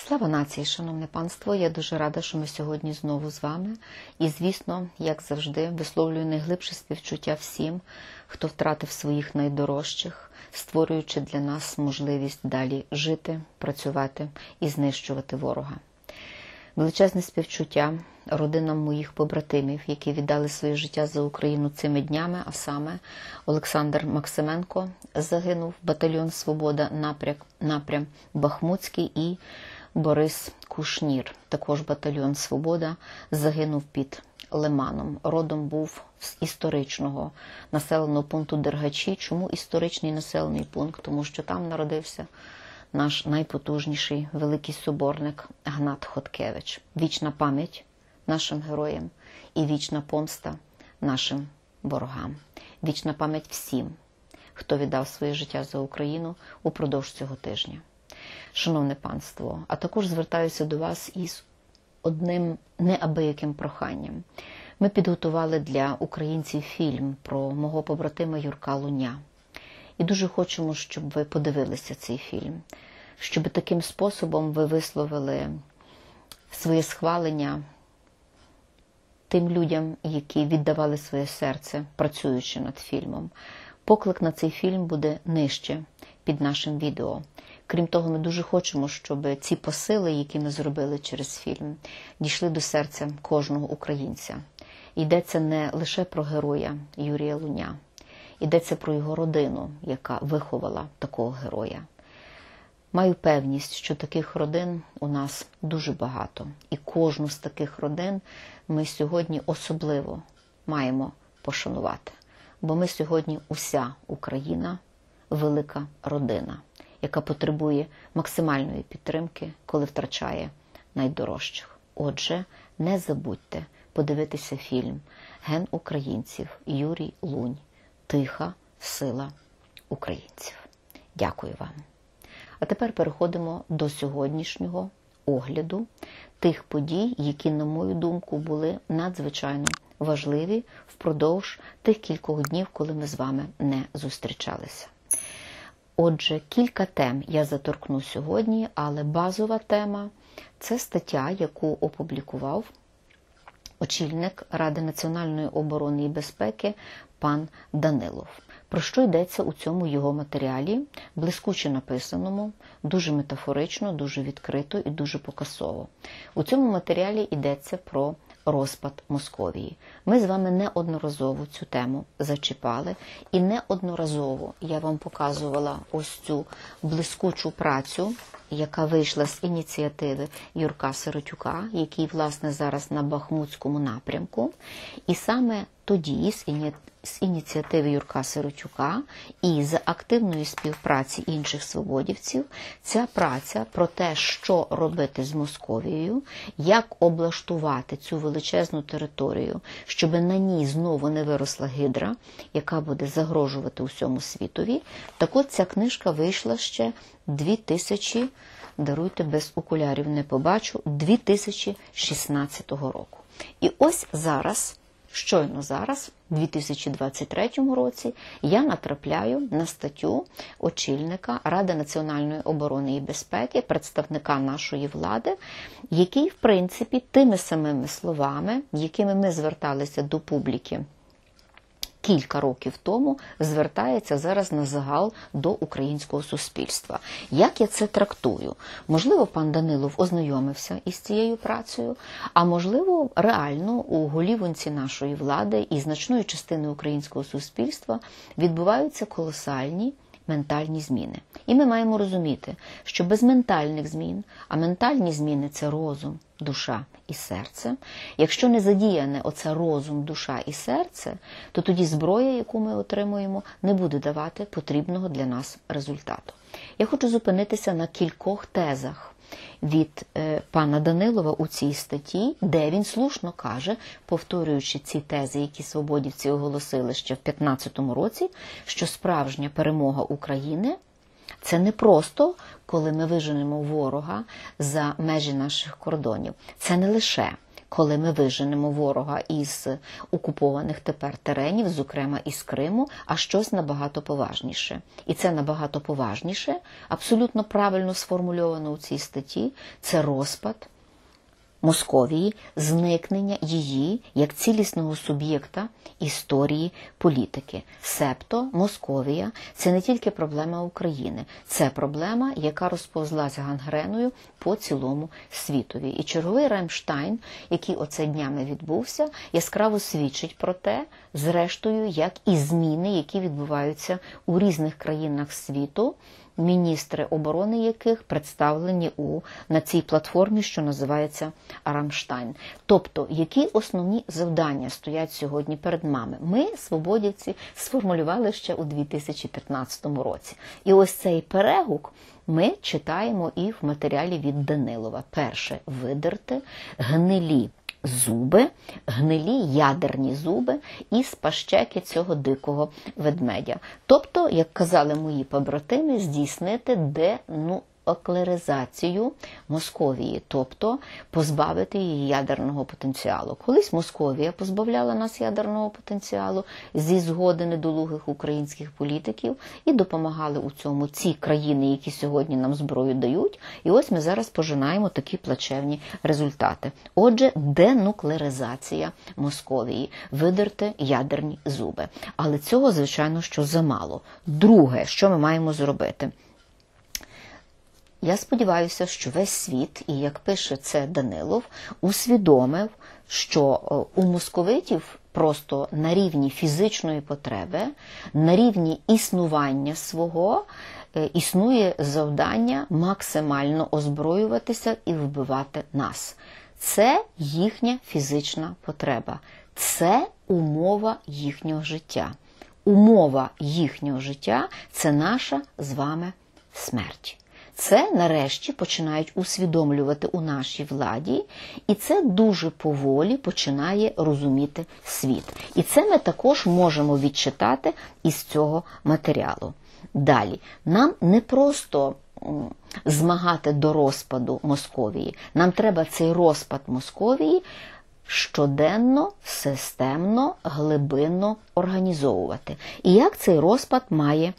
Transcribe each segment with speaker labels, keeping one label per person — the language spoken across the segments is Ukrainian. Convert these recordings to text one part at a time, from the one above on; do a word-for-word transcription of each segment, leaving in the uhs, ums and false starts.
Speaker 1: Слава нації, шановне панство! Я дуже рада, що ми сьогодні знову з вами. І, звісно, як завжди, висловлюю найглибше співчуття всім, хто втратив своїх найдорожчих, створюючи для нас можливість далі жити, працювати і знищувати ворога. Величезне співчуття родинам моїх побратимів, які віддали своє життя за Україну цими днями, а саме Олександр Максименко загинув, батальйон «Свобода», напрям, напрям Бахмутський, і Борис Кушнір, також батальйон «Свобода», загинув під Лиманом. Родом був з історичного населеного пункту Дергачі. Чому історичний населений пункт? Тому що там народився наш найпотужніший великий соборник Гнат Хоткевич. Вічна пам'ять нашим героям і вічна помста нашим ворогам. Вічна пам'ять всім, хто віддав своє життя за Україну упродовж цього тижня. Шановне панство, а також звертаюся до вас із одним неабияким проханням. Ми підготували для українців фільм про мого побратима Юрка Луня. І дуже хочемо, щоб ви подивилися цей фільм, щоб таким способом ви висловили своє схвалення тим людям, які віддавали своє серце, працюючи над фільмом. Поклик на цей фільм буде нижче під нашим відео. Крім того, ми дуже хочемо, щоб ці посили, які ми зробили через фільм, дійшли до серця кожного українця. Йдеться не лише про героя Юрія Луня, йдеться про його родину, яка виховала такого героя. Маю певність, що таких родин у нас дуже багато. І кожну з таких родин ми сьогодні особливо маємо пошанувати. Бо ми сьогодні уся Україна велика родина, яка потребує максимальної підтримки, коли втрачає найдорожчих. Отже, не забудьте подивитися фільм «Ген українців. Юрій Лунь. Тиха сила українців». Дякую вам. А тепер переходимо до сьогоднішнього огляду тих подій, які, на мою думку, були надзвичайно важливі впродовж тих кількох днів, коли ми з вами не зустрічалися. Отже, кілька тем я заторкну сьогодні, але базова тема – це стаття, яку опублікував очільник Ради національної оборони і безпеки пан Данилов. Про що йдеться у цьому його матеріалі, блискуче написаному, дуже метафорично, дуже відкрито і дуже показово. У цьому матеріалі йдеться про розпад Московії. Ми з вами неодноразово цю тему зачіпали, і неодноразово я вам показувала ось цю блискучу працю, яка вийшла з ініціативи Юрка Сиротюка, який, власне, зараз на Бахмутському напрямку. І саме тоді, з ініціативи Юрка Сиротюка і з активної співпраці інших свободівців, ця праця про те, що робити з Московією, як облаштувати цю величезну територію, щоб на ній знову не виросла гидра, яка буде загрожувати усьому світові. Так от ця книжка вийшла ще дві тисячі, даруйте, без окулярів не побачу, дві тисячі шістнадцятого року. І ось зараз, щойно зараз, у дві тисячі двадцять третьому році, я натрапляю на статтю очільника Ради національної оборони і безпеки, представника нашої влади, який, в принципі, тими самими словами, якими ми зверталися до публіки кілька років тому, звертається зараз на загал до українського суспільства. Як я це трактую? Можливо, пан Данилов ознайомився із цією працею, а можливо, реально у голівонці нашої влади і значної частини українського суспільства відбуваються колосальні ментальні зміни. І ми маємо розуміти, що без ментальних змін, а ментальні зміни – це розум, душа і серце. Якщо не задіяне оце розум, душа і серце, то тоді зброя, яку ми отримуємо, не буде давати потрібного для нас результату. Я хочу зупинитися на кількох тезах від е, пана Данилова у цій статті, де він слушно каже, повторюючи ці тези, які свободівці оголосили ще в п'ятнадцятому році, що справжня перемога України – це не просто, коли ми виженемо ворога за межі наших кордонів. Це не лише коли ми виженемо ворога із окупованих тепер теренів, зокрема із Криму, а щось набагато поважніше. І це набагато поважніше, абсолютно правильно сформульовано у цій статті, це розпад Московії, зникнення її як цілісного суб'єкта історії політики. Себто Московія – це не тільки проблема України, це проблема, яка розповзлася гангреною по цілому світові. І черговий Рамштайн, який оце днями відбувся, яскраво свідчить про те, зрештою, як і зміни, які відбуваються у різних країнах світу, міністри оборони яких представлені у, на цій платформі, що називається Рамштайн. Тобто, які основні завдання стоять сьогодні перед нами? Ми, свободівці, сформулювали ще у дві тисячі п'ятнадцятому році. І ось цей перегук ми читаємо і в матеріалі від Данилова. Перше – видерти гнилі зуби, гнилі ядерні зуби із пащеки цього дикого ведмедя. Тобто, як казали мої побратими, здійснити денуклеаризацію Московії, тобто позбавити її ядерного потенціалу. Колись Московія позбавляла нас ядерного потенціалу зі згоди недолугих українських політиків і допомагали у цьому ці країни, які сьогодні нам зброю дають. І ось ми зараз пожинаємо такі плачевні результати. Отже, денуклеаризація Московії, видерти ядерні зуби. Але цього, звичайно, що замало. Друге, що ми маємо зробити? Я сподіваюся, що весь світ, і як пише це Данилов, усвідомив, що у московитів просто на рівні фізичної потреби, на рівні існування свого, існує завдання максимально озброюватися і вбивати нас. Це їхня фізична потреба. Це умова їхнього життя. Умова їхнього життя – це наша з вами смерть. Це, нарешті, починають усвідомлювати у нашій владі, і це дуже поволі починає розуміти світ. І це ми також можемо відчитати із цього матеріалу. Далі, нам не просто змагати до розпаду Московії, нам треба цей розпад Московії щоденно, системно, глибинно організовувати. І як цей розпад має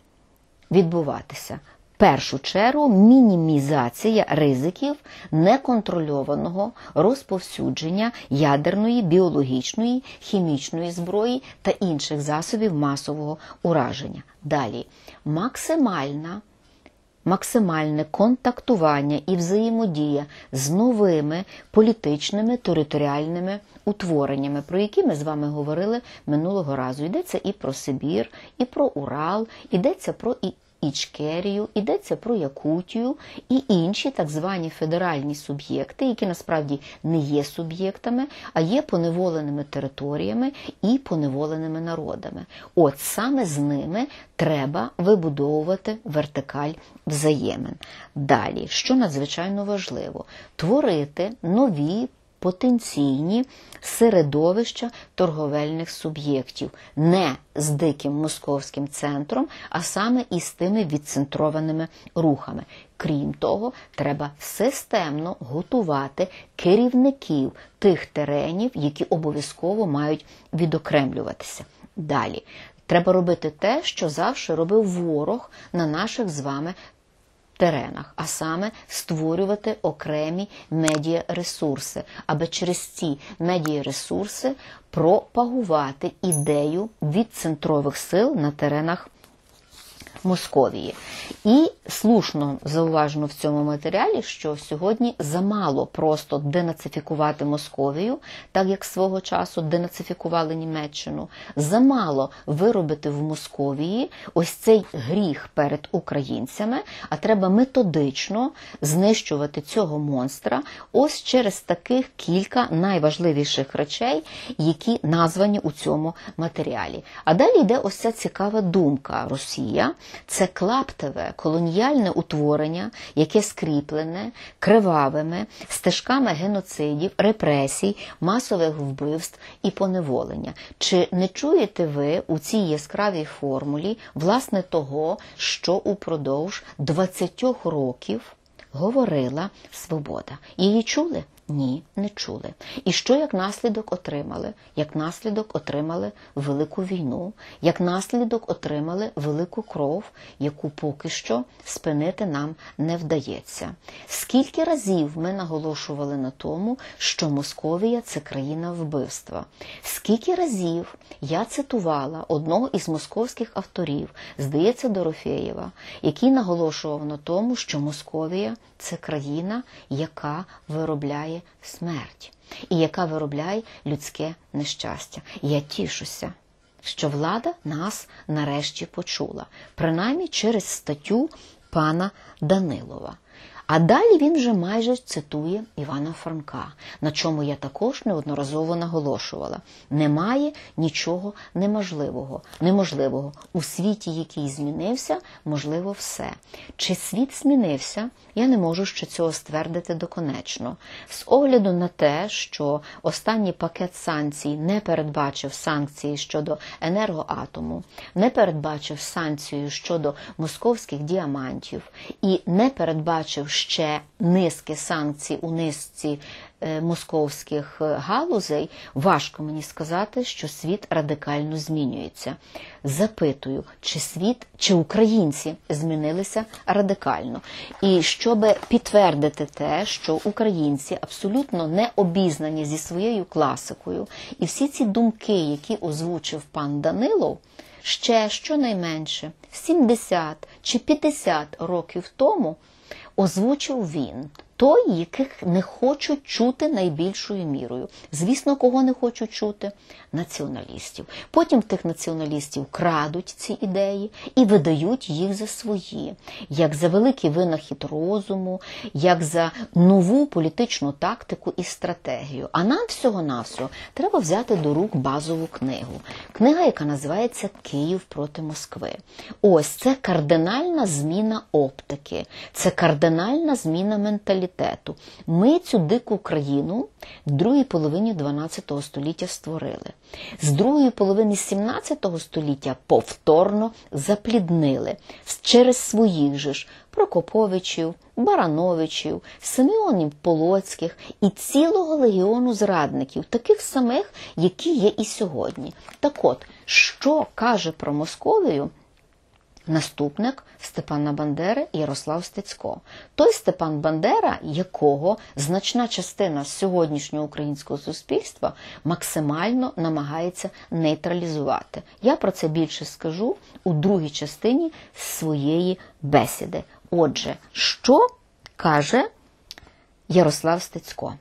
Speaker 1: відбуватися? В першу чергу мінімізація ризиків неконтрольованого розповсюдження ядерної, біологічної, хімічної зброї та інших засобів масового ураження. Далі, максимальна, максимальне контактування і взаємодія з новими політичними, територіальними утвореннями, про які ми з вами говорили минулого разу. Йдеться і про Сибір, і про Урал, йдеться про і Ічкерію, йдеться про Якутію і інші так звані федеральні суб'єкти, які насправді не є суб'єктами, а є поневоленими територіями і поневоленими народами. От саме з ними треба вибудовувати вертикаль взаємин. Далі, що надзвичайно важливо, творити нові потенційні середовища торговельних суб'єктів, не з диким московським центром, а саме із тими відцентрованими рухами. Крім того, треба системно готувати керівників тих теренів, які обов'язково мають відокремлюватися. Далі, треба робити те, що завжди робив ворог на наших з вами теренах, а саме створювати окремі медіаресурси, аби через ці медіаресурси пропагувати ідею відцентрових сил на теренах Московії. І слушно зауважено в цьому матеріалі, що сьогодні замало просто денацифікувати Московію, так як свого часу денацифікували Німеччину, замало виробити в Московії ось цей гріх перед українцями, а треба методично знищувати цього монстра ось через таких кілька найважливіших речей, які названі у цьому матеріалі. А далі йде ось ця цікава думка. Росія – це клаптеве колоніальне утворення, яке скріплене кривавими стежками геноцидів, репресій, масових вбивств і поневолення. Чи не чуєте ви у цій яскравій формулі власне того, що упродовж двадцяти років говорила Свобода? Її чули? Ні, не чули. І що як наслідок отримали? Як наслідок отримали велику війну, як наслідок отримали велику кров, яку поки що спинити нам не вдається. Скільки разів ми наголошували на тому, що Московія – це країна вбивства? Скільки разів я цитувала одного із московських авторів, здається, Дорофєєва, який наголошував на тому, що Московія – це країна, яка виробляє смерть і яка виробляє людське нещастя. Я тішуся, що влада нас нарешті почула, принаймні через статтю пана Данилова. А далі він вже майже цитує Івана Франка, на чому я також неодноразово наголошувала. Немає нічого неможливого. Неможливого. У світі, який змінився, можливо все. Чи світ змінився? Я не можу ще цього ствердити доконечно. З огляду на те, що останній пакет санкцій не передбачив санкції щодо енергоатому, не передбачив санкцію щодо московських діамантів і не передбачив ще низки санкцій у низці е, московських галузей, важко мені сказати, що світ радикально змінюється. Запитую, чи світ, чи українці змінилися радикально? І щоб підтвердити те, що українці абсолютно не обізнані зі своєю класикою, і всі ці думки, які озвучив пан Данилов, ще щонайменше сімдесят чи п'ятдесят років тому озвучив він, той, яких не хочуть чути найбільшою мірою. Звісно, кого не хочуть чути? Націоналістів. Потім тих націоналістів крадуть ці ідеї і видають їх за свої, як за великий винахід розуму, як за нову політичну тактику і стратегію. А нам всього-навсього треба взяти до рук базову книгу. Книга, яка називається «Київ проти Москви». Ось, це кардинальна зміна оптики, це кардинальна зміна менталітету. Ми цю дику країну в другій половині дванадцятого століття створили. З другої половини сімнадцятого століття повторно запліднили через своїх же ж Прокоповичів, Барановичів, Симеонів Полоцьких і цілого легіону зрадників, таких самих, які є і сьогодні. Так от, що каже про Московію наступник Степана Бандери Ярослав Стецько? Той Степан Бандера, якого значна частина сьогоднішнього українського суспільства максимально намагається нейтралізувати. Я про це більше скажу у другій частині своєї бесіди. Отже, що каже Ярослав Стецько?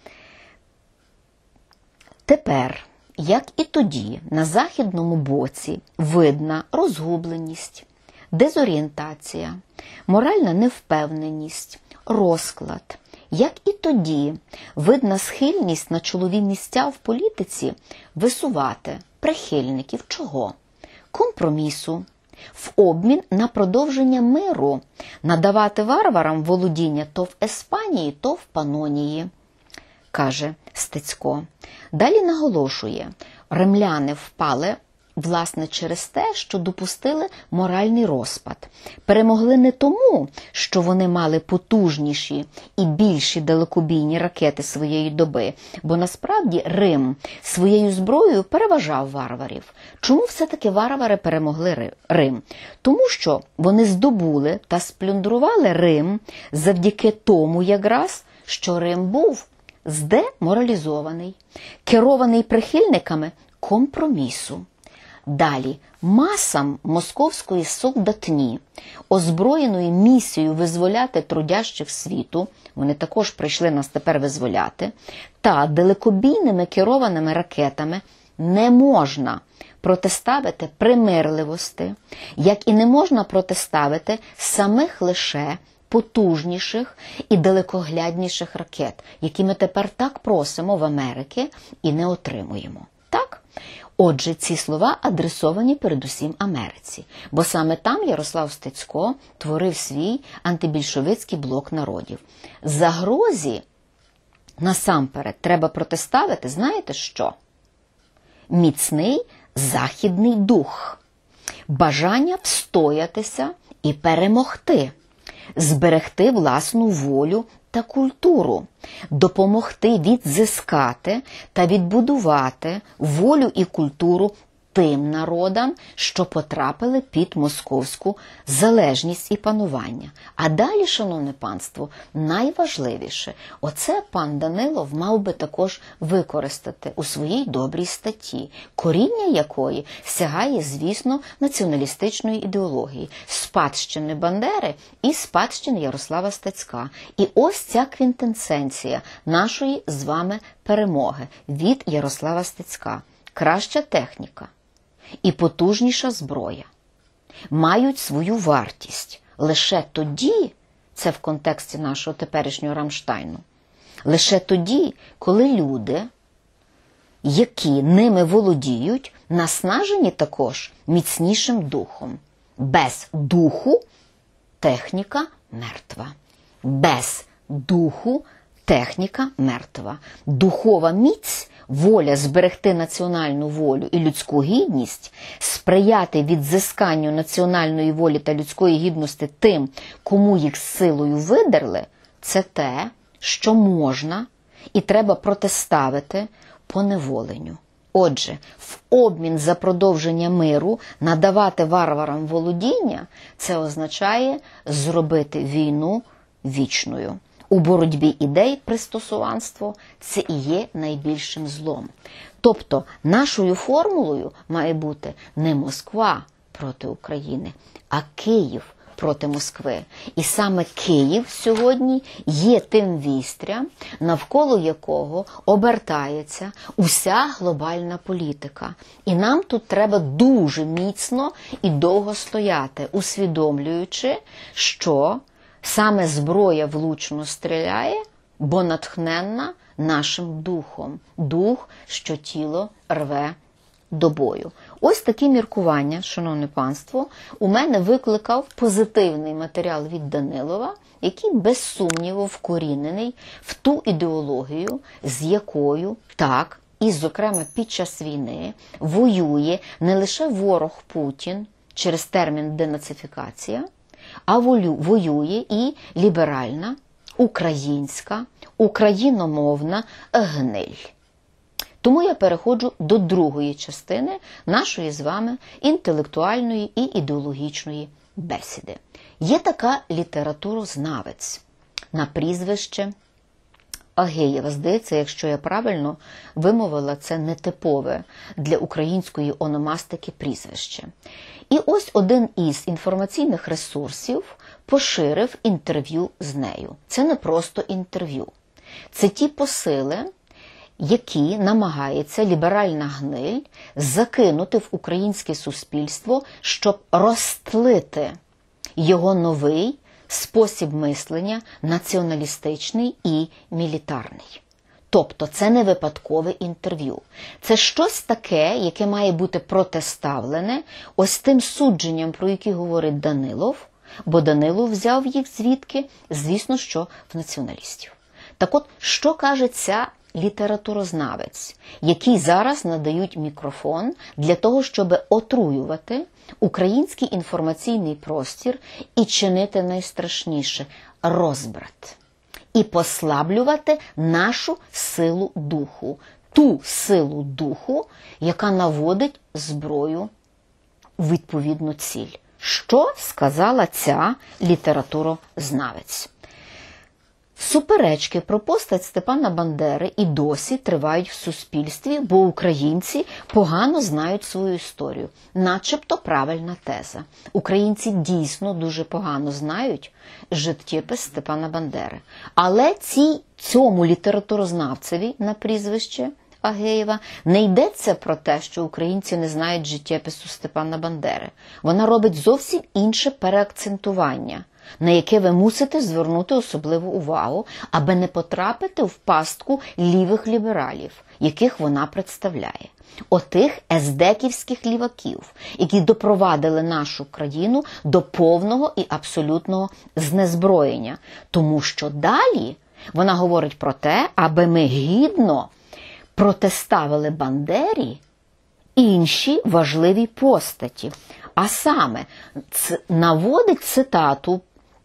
Speaker 1: Тепер, як і тоді, на західному боці видна розгубленість, дезорієнтація, моральна невпевненість, розклад. Як і тоді, видна схильність на чолові місця в політиці висувати прихильників чого? Компромісу, в обмін на продовження миру, надавати варварам володіння то в Еспанії, то в Панонії, каже Стецько. Далі наголошує, римляни впали власне через те, що допустили моральний розпад. Перемогли не тому, що вони мали потужніші і більші далекобійні ракети своєї доби, бо насправді Рим своєю зброєю переважав варварів. Чому все-таки варвари перемогли Рим? Тому що вони здобули та сплюндрували Рим завдяки тому якраз, що Рим був здеморалізований, керований прихильниками компромісу. Далі, масам московської солдатні, озброєної місією визволяти трудящих світу, вони також прийшли нас тепер визволяти, та далекобійними керованими ракетами не можна протиставити примирливості, як і не можна протиставити самих лише потужніших і далекоглядніших ракет, які ми тепер так просимо в Америки і не отримуємо. Так? Отже, ці слова адресовані передусім Америці, бо саме там Ярослав Стецько творив свій антибільшовицький блок народів. Загрозі насамперед треба протиставити, знаєте що? Міцний західний дух, бажання встоятися і перемогти, зберегти власну волю та культуру, допомогти відзискати та відбудувати волю і культуру тим народам, що потрапили під московську залежність і панування. А далі, шановне панство, найважливіше, оце пан Данилов мав би також використати у своїй добрій статті, коріння якої сягає, звісно, націоналістичної ідеології, спадщини Бандери і спадщини Ярослава Стецька. І ось ця квінтесенція нашої з вами перемоги від Ярослава Стецька. Краща техніка і потужніша зброя мають свою вартість лише тоді, це в контексті нашого теперішнього Рамштайну, лише тоді, коли люди, які ними володіють, наснажені також міцнішим духом. Без духу техніка мертва. Без духу техніка мертва. Духова міць, воля зберегти національну волю і людську гідність, сприяти відзисканню національної волі та людської гідності тим, кому їх силою видерли, це те, що можна і треба протиставити поневоленню. Отже, в обмін за продовження миру надавати варварам володіння – це означає зробити війну вічною. У боротьбі ідей пристосуванство – це і є найбільшим злом. Тобто нашою формулою має бути не Москва проти України, а Київ проти Москви. І саме Київ сьогодні є тим вістрям, навколо якого обертається уся глобальна політика. І нам тут треба дуже міцно і довго стояти, усвідомлюючи, що саме зброя влучно стріляє, бо натхненна нашим духом. Дух, що тіло рве до бою. Ось такі міркування, шановне панство, у мене викликав позитивний матеріал від Данилова, який без сумніву вкорінений в ту ідеологію, з якою так, і зокрема під час війни, воює не лише ворог Путін через термін денацифікація, а воює і ліберальна, українська, україномовна гниль. Тому я переходжу до другої частини нашої з вами інтелектуальної і ідеологічної бесіди. Є така літературознавець на прізвище Агеєва. Здається, якщо я правильно вимовила, це нетипове для української ономастики прізвище. І ось один із інформаційних ресурсів поширив інтерв'ю з нею. Це не просто інтерв'ю. Це ті посили, які намагається ліберальна гниль закинути в українське суспільство, щоб розтлити його новий спосіб мислення націоналістичний і мілітарний. Тобто це не випадкове інтерв'ю. Це щось таке, яке має бути протиставлене ось тим судженням, про які говорить Данилов, бо Данилов взяв їх звідки? Звісно, що в націоналістів. Так от, що каже ця літературознавець, який зараз надають мікрофон для того, щоб отруювати український інформаційний простір і чинити найстрашніше – розбрат. І послаблювати нашу силу духу. Ту силу духу, яка наводить зброю у відповідну ціль. Що сказала ця літературознавець? Суперечки про постать Степана Бандери і досі тривають в суспільстві, бо українці погано знають свою історію. Начебто правильна теза. Українці дійсно дуже погано знають життєпис Степана Бандери. Але ці, цьому літературознавцеві на прізвище Агеєва не йдеться про те, що українці не знають життєпису Степана Бандери. Вона робить зовсім інше переакцентування, на яке ви мусите звернути особливу увагу, аби не потрапити в пастку лівих лібералів, яких вона представляє. Отих ездеківських ліваків, які допровадили нашу країну до повного і абсолютного знезброєння. Тому що далі вона говорить про те, аби ми гідно протиставили Бандері інші важливі постаті. А саме наводить цитату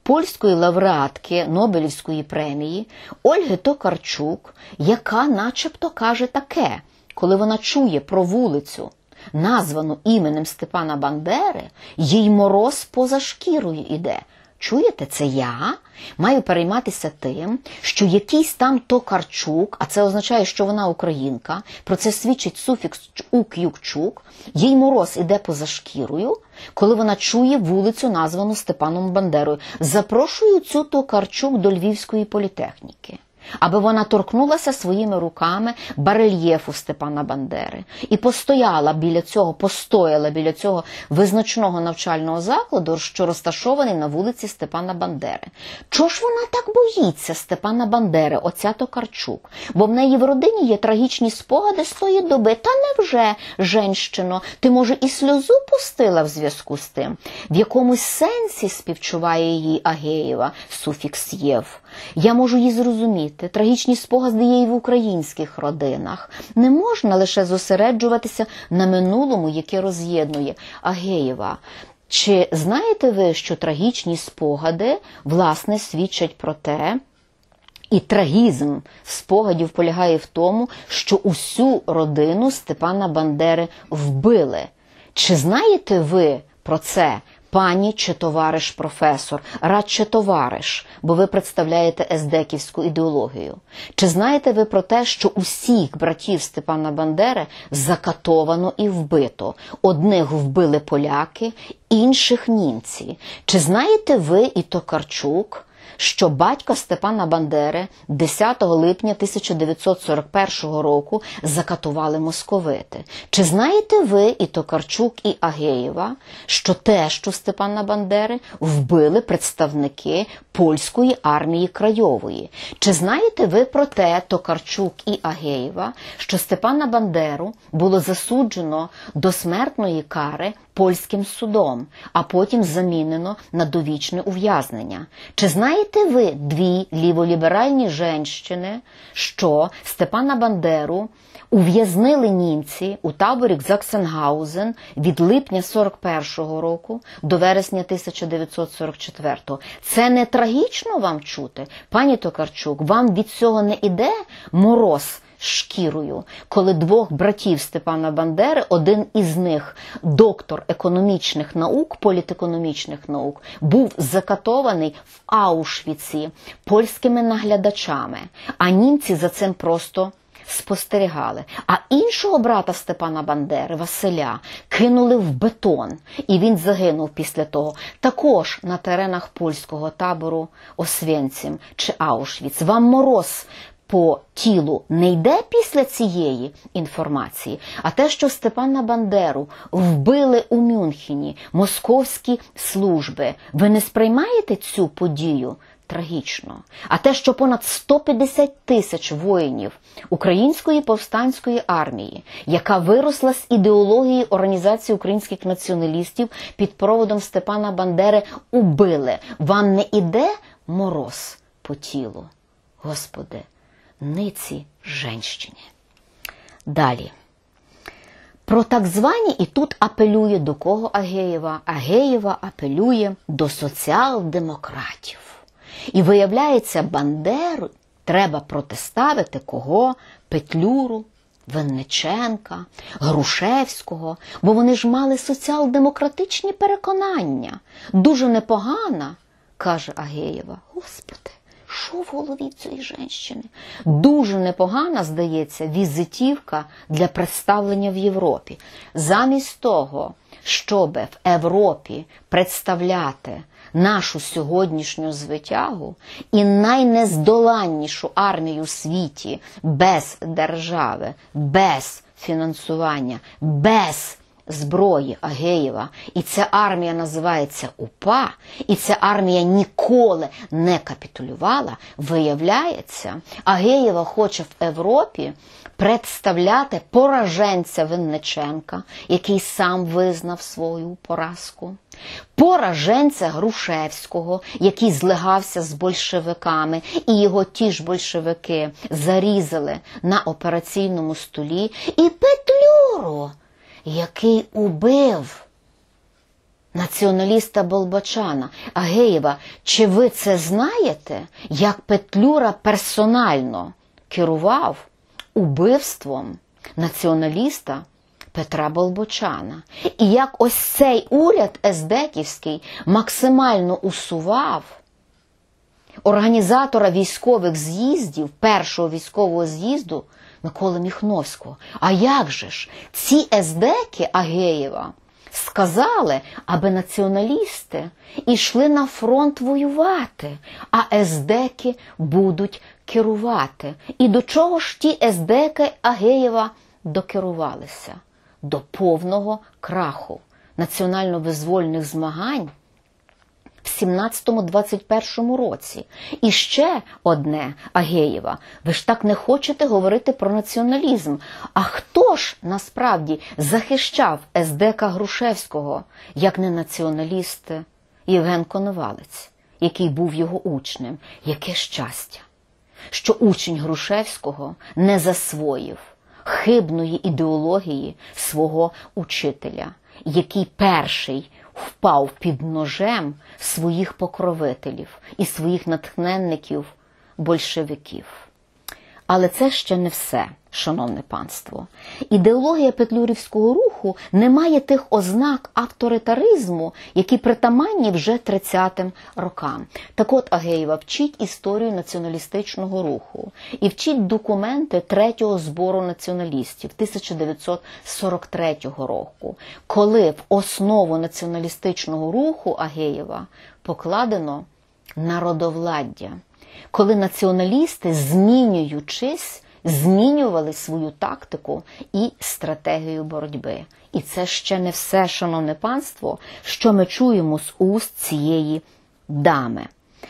Speaker 1: польської лауреатки Нобелівської премії Ольги Токарчук, яка начебто каже таке, коли вона чує про вулицю, названу іменем Степана Бандери, їй мороз поза шкірою іде. Чуєте, це я маю перейматися тим, що якийсь там Токарчук, а це означає, що вона українка, про це свідчить суфікс «ук-юк-чук», їй мороз іде поза шкірою, коли вона чує вулицю, названу Степаном Бандерою. Запрошую цю Токарчук до Львівської політехніки, аби вона торкнулася своїми руками барельєфу Степана Бандери і постояла біля цього, постояла біля цього визначного навчального закладу, що розташований на вулиці Степана Бандери. Чого ж вона так боїться Степана Бандери, оця Токарчук? Бо в неї в родині є трагічні спогади з тої доби. Та невже, женщино, ти, може, і сльозу пустила в зв'язку з тим? В якомусь сенсі співчуває її Агеєва, суфікс «єв». Я можу її зрозуміти. Трагічні спогади є і в українських родинах. Не можна лише зосереджуватися на минулому, яке роз'єднує. Агеєва, чи знаєте ви, що трагічні спогади, власне, свідчать про те, і трагізм спогадів полягає в тому, що усю родину Степана Бандери вбили. Чи знаєте ви про це, пані чи товариш професор, радше товариш, бо ви представляєте ездеківську ідеологію? Чи знаєте ви про те, що усіх братів Степана Бандери закатовано і вбито? Одних вбили поляки, інших німці. Чи знаєте ви і Токарчук, що батька Степана Бандери десятого липня тисяча дев'ятсот сорок першого року закатували московити? Чи знаєте ви і Токарчук, і Агеєва, що тещу Степана Бандери вбили представники польської армії Краєвої? Чи знаєте ви про те, Токарчук і Агеєва, що Степана Бандеру було засуджено до смертної кари польським судом, а потім замінено на довічне ув'язнення? Чи знаєте ви, дві ліволіберальні женщини, що Степана Бандеру ув'язнили німці у таборі Заксенгаузен від липня сорок першого року до вересня тисяча дев'ятсот сорок четвертого? Це не трагічно вам чути? Пані Токарчук, вам від цього не іде мороз шкірою, коли двох братів Степана Бандери, один із них доктор економічних наук, політекономічних наук, був закатований в Аушвіці польськими наглядачами, а німці за цим просто спостерігали. А іншого брата Степана Бандери, Василя, кинули в бетон, і він загинув після того також на теренах польського табору Освєнцим чи Аушвіц. Вам мороз по тілу не йде після цієї інформації? А те, що Степана Бандеру вбили у Мюнхені московські служби, ви не сприймаєте цю подію трагічно? А те, що понад сто п'ятдесят тисяч воїнів Української повстанської армії, яка виросла з ідеології Організації українських націоналістів під проводом Степана Бандери, убили, вам не іде мороз по тілу? Господи, ниці женщині. Далі. Про так звані, і тут апелює до кого Агеєва? Агеєва апелює до соціал-демократів. І виявляється, Бандеру треба протиставити кого? Петлюру, Винниченка, Грушевського, бо вони ж мали соціал-демократичні переконання. Дуже непогана, каже Агеєва. Господи, що в голові цієї жінки? Дуже непогана, здається, візитівка для представлення в Європі. Замість того, щоб в Європі представляти нашу сьогоднішню звитягу і найнездоланнішу армію у світі без держави, без фінансування, без зброї Агеєва, і ця армія називається УПА, і ця армія ніколи не капітулювала, виявляється, Агеєва хоче в Європі представляти пораженця Винниченка, який сам визнав свою поразку, пораженця Грушевського, який злигався з большевиками, і його ті ж большевики зарізали на операційному столі, і Петлюру, який убив націоналіста Болбочана. Агеєва, чи ви це знаєте, як Петлюра персонально керував убивством націоналіста Петра Болбочана? І як ось цей уряд ездеківський максимально усував організатора військових з'їздів, першого військового з'їзду Миколи Міхновського. А як же ж ці ездеки Агеєва сказали, аби націоналісти йшли на фронт воювати, а ездеки будуть керувати. І до чого ж ті ездеки Агеєва докерувалися? До повного краху національно-визвольних змагань в сімнадцятому-двадцять першому році. І ще одне, Агеєва, ви ж так не хочете говорити про націоналізм. А хто ж насправді захищав ездека Грушевського, як не націоналіст Євген Коновалець, який був його учнем? Яке щастя, що учень Грушевського не засвоїв хибної ідеології свого учителя, який перший впав під ножем своїх покровителів і своїх натхненників большевиків. Але це ще не все, шановне панство. Ідеологія петлюрівського руху не має тих ознак авторитаризму, які притаманні вже тридцятим рокам. Так от, Агеєва, вчіть історію націоналістичного руху і вчіть документи третього збору націоналістів тисяча дев'ятсот сорок третього року, коли в основу націоналістичного руху Агеєва покладено народовладдя. Коли націоналісти, змінюючись, змінювали свою тактику і стратегію боротьби. І це ще не все, шановне панство, що ми чуємо з уст цієї дами.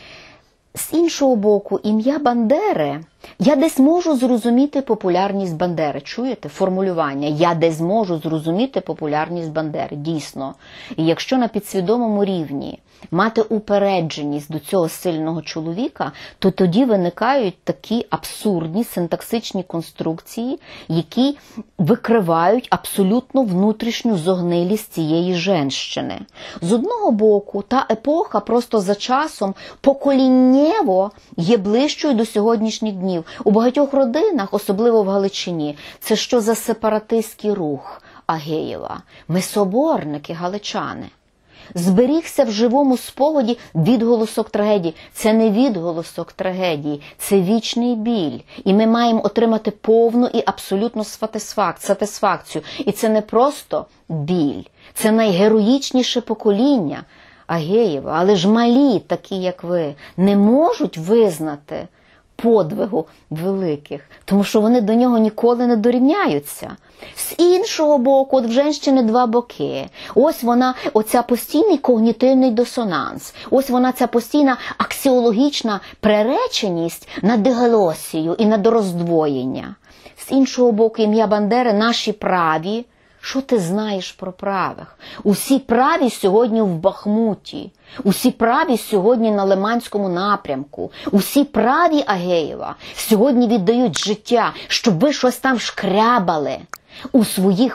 Speaker 1: З іншого боку, ім'я Бандери, я десь можу зрозуміти популярність Бандери. Чуєте? Формулювання. Я десь можу зрозуміти популярність Бандери. Дійсно. І якщо на підсвідомому рівні мати упередженість до цього сильного чоловіка, то тоді виникають такі абсурдні синтаксичні конструкції, які викривають абсолютно внутрішню зогнилість цієї женщини. З одного боку, та епоха просто за часом поколіннєво є ближчою до сьогоднішніх днів. У багатьох родинах, особливо в Галичині, це що за сепаратистський рух Агеєва? Ми соборники, галичани. Зберігся в живому спогаді відголосок трагедії. Це не відголосок трагедії, це вічний біль. І ми маємо отримати повну і абсолютну сатисфакцію. І це не просто біль, це найгероїчніше покоління Агеєва. Але ж малі, такі як ви, не можуть визнати подвигу великих, тому що вони до нього ніколи не дорівняються. З іншого боку, от в женщини два боки. Ось вона, оця постійний когнітивний дисонанс. Ось вона, ця постійна аксіологічна приреченість на дигалосію і на дороздвоєння. З іншого боку, ім'я Бандери, наші праві. Що ти знаєш про правих? Усі праві сьогодні в Бахмуті. Усі праві сьогодні на Лиманському напрямку. Усі праві Агеєва сьогодні віддають життя, щоб ви щось там шкрябали у своїх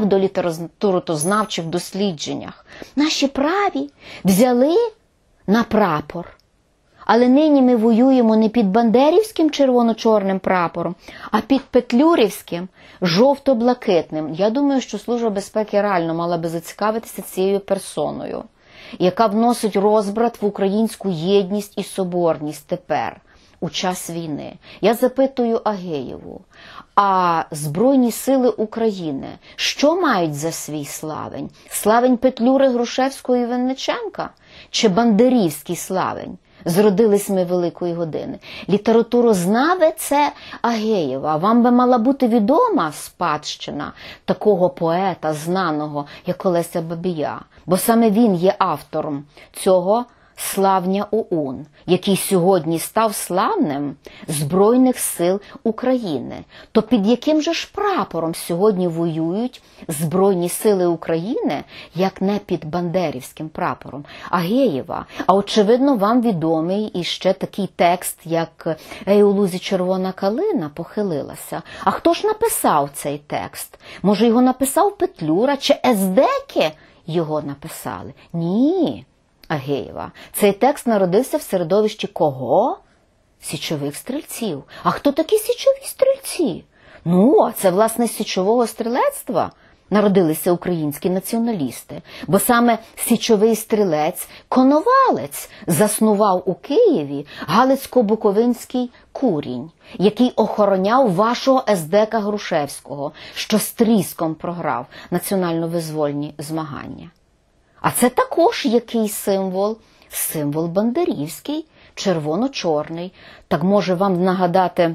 Speaker 1: псевдолітературознавчих дослідженнях. Наші праві взяли на прапор. Але нині ми воюємо не під бандерівським червоно-чорним прапором, а під петлюрівським жовто-блакитним. Я думаю, що Служба безпеки реально мала би зацікавитися цією персоною, яка вносить розбрат в українську єдність і соборність тепер, у час війни. Я запитую Агеєву, а Збройні сили України що мають за свій славень? Славень Петлюри, Грушевського і Винниченка? Чи бандерівський славень? Зродились ми великої години. Літературознаве – це Агеєва. Вам би мала бути відома спадщина такого поета, знаного, як Олеся Бабія. Бо саме він є автором цього славня ОУН, який сьогодні став славним Збройних сил України. То під яким же ж прапором сьогодні воюють Збройні сили України, як не під бандерівським прапором? Агеєва. А очевидно, вам відомий іще такий текст, як «Ей, у лузі червона калина похилилася». А хто ж написав цей текст? Може, його написав Петлюра чи ездеки його написали. Ні, Агеєва. Цей текст народився в середовищі кого? Січових стрільців. А хто такі січові стрільці? Ну, це, власне, з січового стрілецтва народилися українські націоналісти. Бо саме січовий стрілець Коновалець заснував у Києві Галицько-Буковинський курінь, який охороняв вашого ес де ка Грушевського, що з тріском програв національно-визвольні змагання. А це також який символ? Символ бандерівський, червоно-чорний. Так може вам нагадати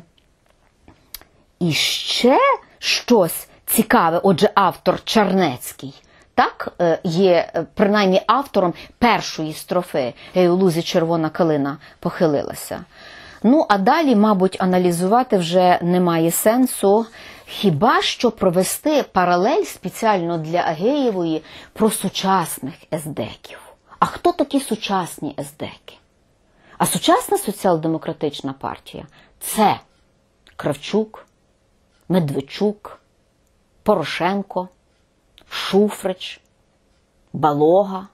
Speaker 1: іще щось цікаве? Отже, автор Чернецький, так, є принаймні автором першої строфи «Гей, у лузі червона калина похилилася». Ну, а далі, мабуть, аналізувати вже немає сенсу, хіба що провести паралель спеціально для Агеєвої про сучасних ездеків. А хто такі сучасні ездеки? А сучасна соціал-демократична партія – це Кравчук, Медведчук, Порошенко, Шуфрич, Балога.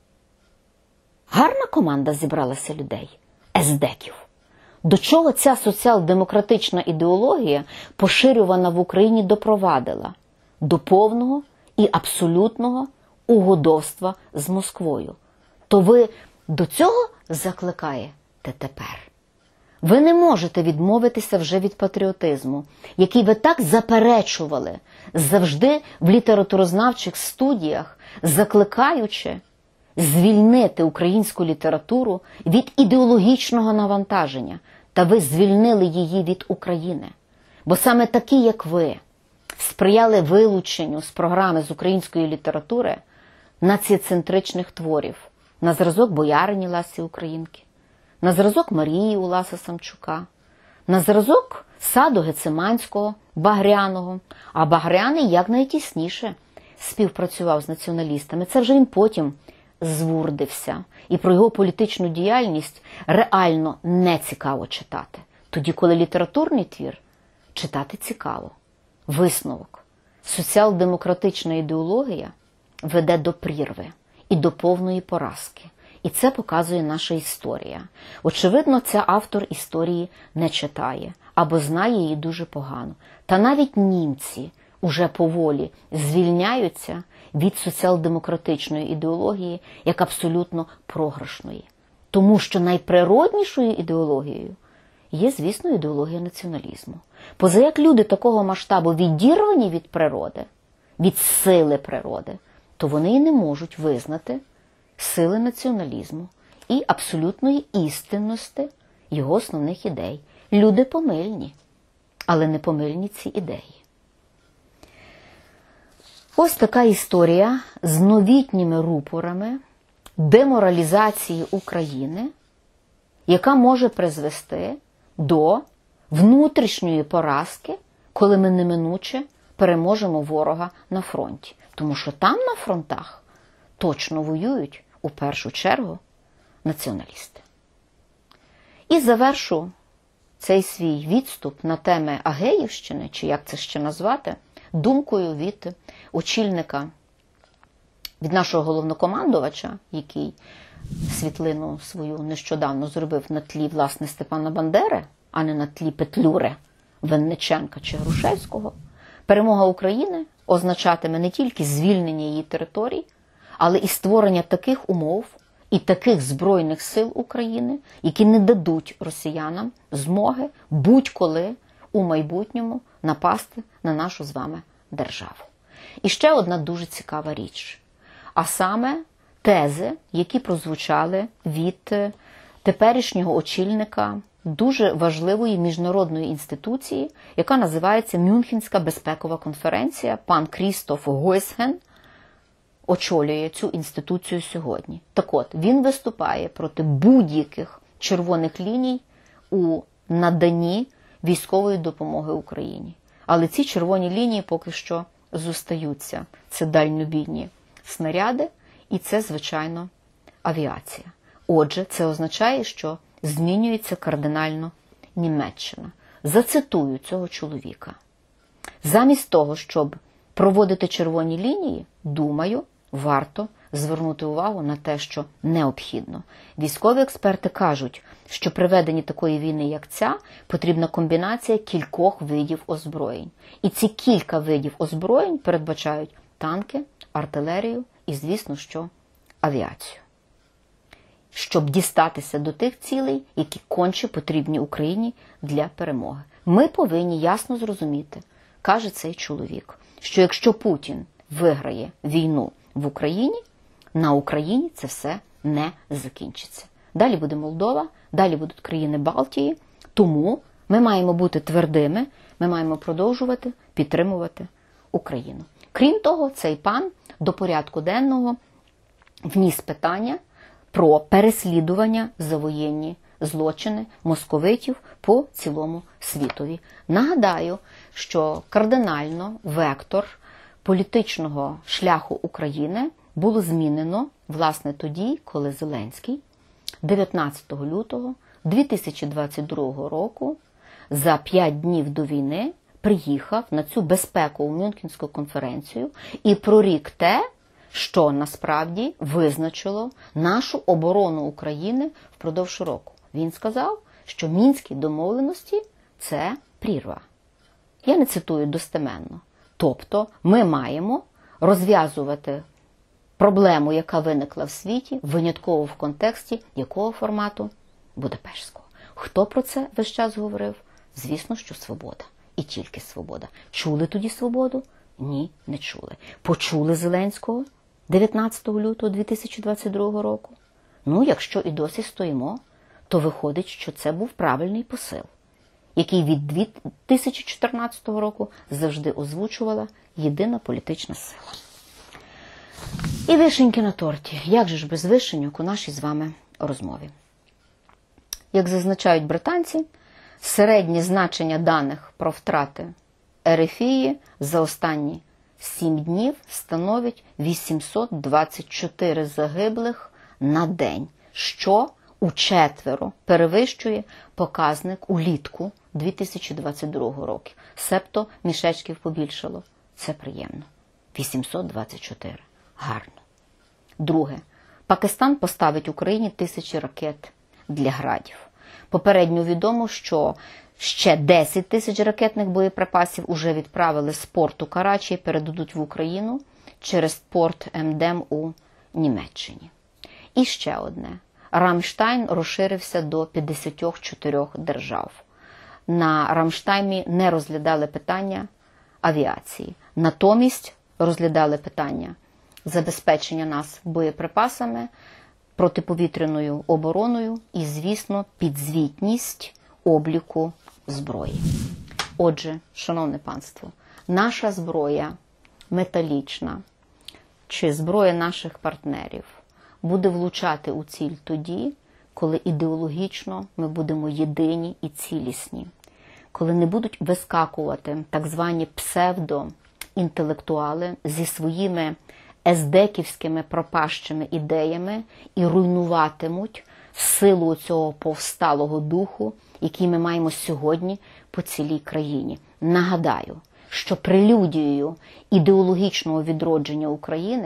Speaker 1: Гарна команда зібралася людей, ездеків. До чого ця соціал-демократична ідеологія, поширювана в Україні, допровадила? До повного і абсолютного угодовства з Москвою. То ви до цього закликаєте тепер? Ви не можете відмовитися вже від патріотизму, який ви так заперечували завжди в літературознавчих студіях, закликаючи звільнити українську літературу від ідеологічного навантаження, та ви звільнили її від України. Бо саме такі, як ви, сприяли вилученню з програми з української літератури націоцентричних творів на зразок боярині Лесі Українки, на зразок Марії Уласа Самчука, на зразок саду Гециманського, Багряного, а Багряний якнайтісніше співпрацював з націоналістами. Це вже він потім звурдився. І про його політичну діяльність реально не цікаво читати. Тоді, коли літературний твір читати цікаво. Висновок. Соціал-демократична ідеологія веде до прірви і до повної поразки. І це показує наша історія. Очевидно, це автор історії не читає, або знає її дуже погано. Та навіть німці уже поволі звільняються від соціал-демократичної ідеології як абсолютно програшної. Тому що найприроднішою ідеологією є, звісно, ідеологія націоналізму. Поза як люди такого масштабу відірвані від природи, від сили природи, то вони і не можуть визнати сили націоналізму і абсолютної істинності його основних ідей. Люди помильні, але не помильні ці ідеї. Ось така історія з новітніми рупорами деморалізації України, яка може призвести до внутрішньої поразки, коли ми неминуче переможемо ворога на фронті. Тому що там на фронтах точно воюють у першу чергу націоналісти. І завершу цей свій відступ на теми Агеївщини, чи як це ще назвати, думкою від очільника, від нашого головнокомандувача, який світлину свою нещодавно зробив на тлі, власне, Степана Бандери, а не на тлі Петлюри, Винниченка чи Грушевського. Перемога України означатиме не тільки звільнення її територій, але і створення таких умов і таких Збройних сил України, які не дадуть росіянам змоги будь-коли у майбутньому напасти на нашу з вами державу. І ще одна дуже цікава річ, а саме тези, які прозвучали від теперішнього очільника дуже важливої міжнародної інституції, яка називається Мюнхенська безпекова конференція. Пан Крістоф Гойсген очолює цю інституцію сьогодні. Так от, він виступає проти будь-яких червоних ліній у наданні військової допомоги Україні. Але ці червоні лінії поки що зостаються. Це дальнобійні снаряди і це, звичайно, авіація. Отже, це означає, що змінюється кардинально Німеччина. Зацитую цього чоловіка. Замість того, щоб проводити червоні лінії, думаю, варто звернути увагу на те, що необхідно. Військові експерти кажуть, що при веденні такої війни, як ця, потрібна комбінація кількох видів озброєнь. І ці кілька видів озброєнь передбачають танки, артилерію і, звісно, що авіацію. Щоб дістатися до тих цілей, які конче потрібні Україні для перемоги. Ми повинні ясно зрозуміти, каже цей чоловік, що якщо Путін виграє війну в Україні, на Україні це все не закінчиться. Далі буде Молдова, далі будуть країни Балтії, тому ми маємо бути твердими, ми маємо продовжувати підтримувати Україну. Крім того, цей пан до порядку денного вніс питання про переслідування за воєнні злочини московитів по цілому світові. Нагадаю, що кардинально вектор політичного шляху України було змінено, власне, тоді, коли Зеленський дев'ятнадцятого лютого дві тисячі двадцять другого року за п'ять днів до війни приїхав на цю безпекову Мюнхенську конференцію і прорік те, що насправді визначило нашу оборону України впродовж року. Він сказав, що мінські домовленості – це прірва. Я не цитую достеменно. Тобто ми маємо розв'язувати проблему, яка виникла в світі, винятково в контексті якого формату? Будапештського. Хто про це весь час говорив? Звісно, що свобода. І тільки свобода. Чули тоді свободу? Ні, не чули. Почули Зеленського дев'ятнадцятого лютого дві тисячі двадцять другого року? Ну, якщо і досі стоїмо, то виходить, що це був правильний посил, який від дві тисячі чотирнадцятого року завжди озвучувала єдина політична сила. І вишеньки на торті. Як же ж без вишеньок у нашій з вами розмові? Як зазначають британці, середнє значення даних про втрати РФії за останні сім днів становить вісімсот двадцять чотири загиблих на день, що учетверо перевищує показник улітку дві тисячі двадцять другого року. Себто мішечків побільшало. Це приємно. вісімсот двадцять чотири. Гарно. Друге. Пакистан поставить Україні тисячі ракет для градів. Попередньо відомо, що ще десять тисяч ракетних боєприпасів уже відправили з порту Карачі і передадуть в Україну через порт Емдем у Німеччині. І ще одне. Рамштайн розширився до п'ятдесят чотири держав. На Рамштайні не розглядали питання авіації. Натомість розглядали питання забезпечення нас боєприпасами, протиповітряною обороною і, звісно, підзвітність обліку зброї. Отже, шановне панство, наша зброя металічна чи зброя наших партнерів буде влучати у ціль тоді, коли ідеологічно ми будемо єдині і цілісні, коли не будуть вискакувати так звані псевдоінтелектуали зі своїми ездеківськими пропащими ідеями і руйнуватимуть силу цього повсталого духу, який ми маємо сьогодні по цілій країні. Нагадаю, що прелюдією ідеологічного відродження України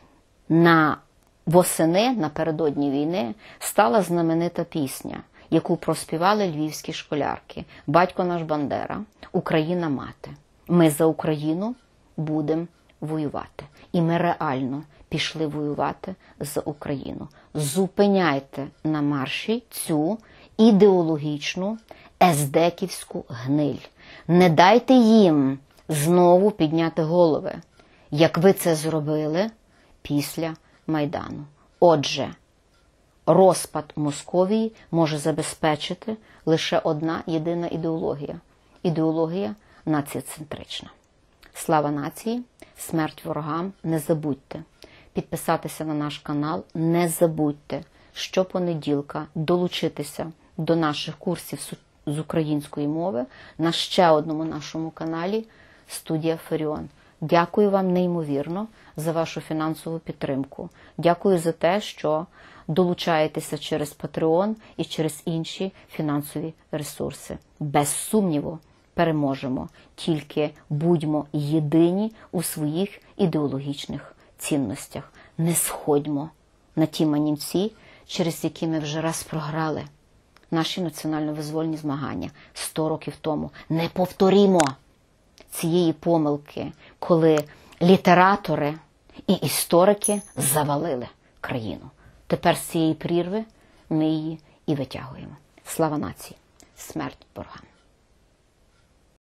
Speaker 1: на восени, напередодні війни, стала знаменита пісня, яку проспівали львівські школярки. «Батько наш Бандера, Україна мати. Ми за Україну будемо воювати». І ми реально пішли воювати за Україну. Зупиняйте на марші цю ідеологічну ездеківську гниль. Не дайте їм знову підняти голови, як ви це зробили після Майдану. Отже, розпад Московії може забезпечити лише одна єдина ідеологія. Ідеологія націоцентрична. Слава нації, смерть ворогам, не забудьте підписатися на наш канал, не забудьте щопонеділка долучитися до наших курсів з української мови на ще одному нашому каналі «Студія Фаріон». Дякую вам неймовірно за вашу фінансову підтримку. Дякую за те, що долучаєтеся через Patreon і через інші фінансові ресурси. Без сумніву, переможемо. Тільки будьмо єдині у своїх ідеологічних цінностях. Не сходьмо на ті манівці, через які ми вже раз програли наші національно-визвольні змагання сто років тому. Не повторімо цієї помилки, коли літератори і історики завалили країну. Тепер з цієї прірви ми її і витягуємо. Слава нації! Смерть ворогам!